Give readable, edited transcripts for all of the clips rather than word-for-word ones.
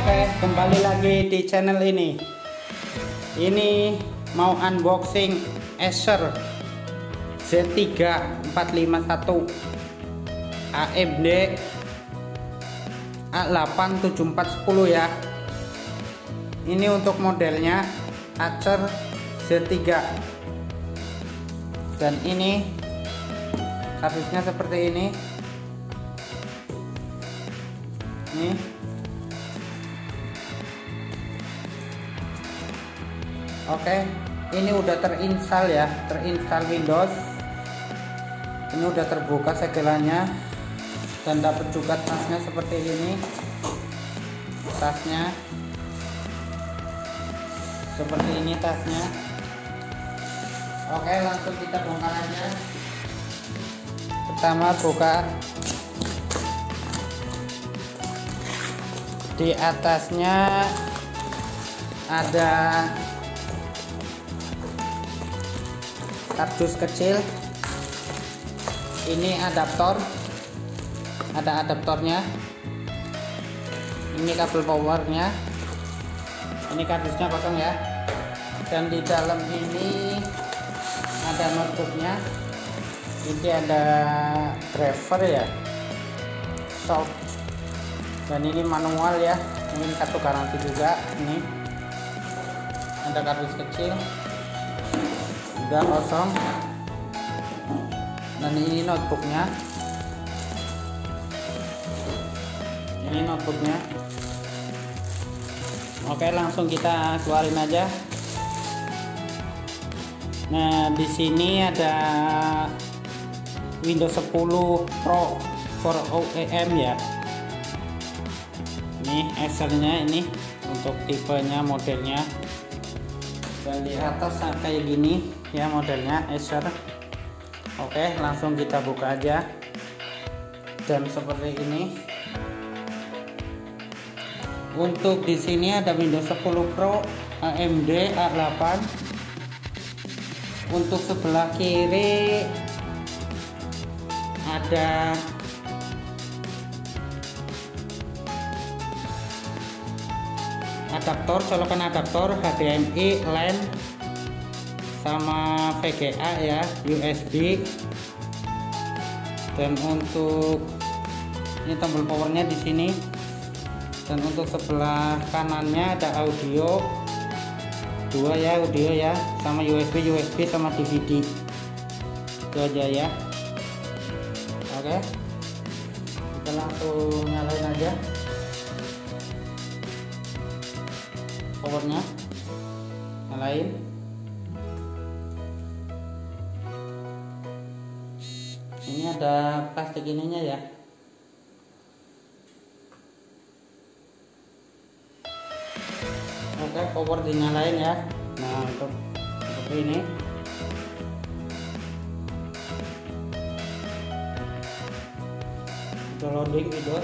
Oke, kembali lagi di channel ini. Ini mau unboxing Acer Z3 451 AMD A8 7410 ya. Ini untuk modelnya Acer Z3. Dan ini kardusnya seperti ini. Nih. Oke, ini udah terinstall ya, terinstall Windows. Ini udah terbuka segelanya dan dapat juga tasnya seperti ini. Tasnya seperti ini tasnya. Oke, langsung kita bongkar aja. Pertama buka. Di atasnya ada kardus kecil. Ini adaptor, ada adaptornya. Ini kabel powernya. Ini kardusnya kosong ya. Dan di dalam ini ada notebooknya. Ini ada driver ya, soft. Dan ini manual ya, mungkin kartu garansi juga. Ini ada kardus kecil, udah kosong. Dan ini notebooknya. Ini notebooknya. Oke, langsung kita keluarin aja. Nah, di sini ada Windows 10 Pro for OEM ya. Ini Acernya, ini untuk tipenya, modelnya. Dan di atas kayak gini ya modelnya Acer. Oke, langsung kita buka aja. Dan seperti ini. Untuk di sini ada Windows 10 Pro AMD A8. Untuk sebelah kiri ada adaptor, colokan adaptor HDMI, LAN, sama VGA ya, USB. Dan untuk ini tombol powernya di sini. Dan untuk sebelah kanannya ada audio 2 ya, audio ya, sama USB sama DVD. Itu aja ya. Oke, kita langsung nyalain aja powernya, nyalain. Ini ada plastik ininya ya. Oke, power dinyalain ya. Nah, untuk seperti ini. Itu loading video.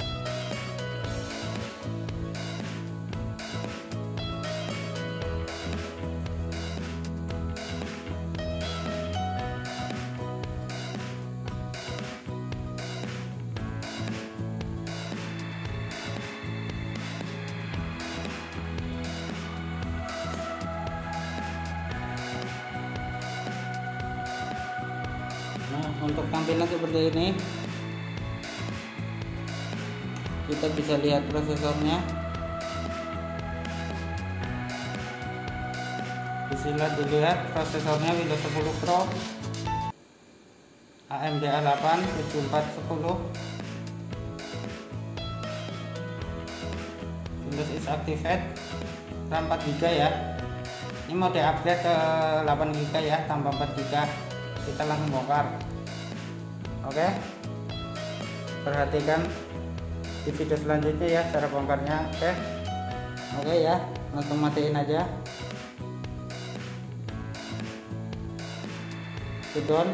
Nah, untuk tampilan seperti ini, kita bisa lihat prosesornya. Bisa dilihat prosesornya Windows 10 Pro AMD A8 7410. Windows is activated, RAM 4GB ya. Ini mau di-upgrade ke 8GB ya, tambah 4GB. Kita langsung bongkar. Oke, perhatikan di video selanjutnya ya cara bongkarnya. Oke ya, langsung matiin aja. Down.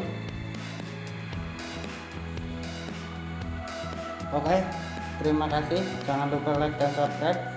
Oke, terima kasih. Jangan lupa like dan subscribe.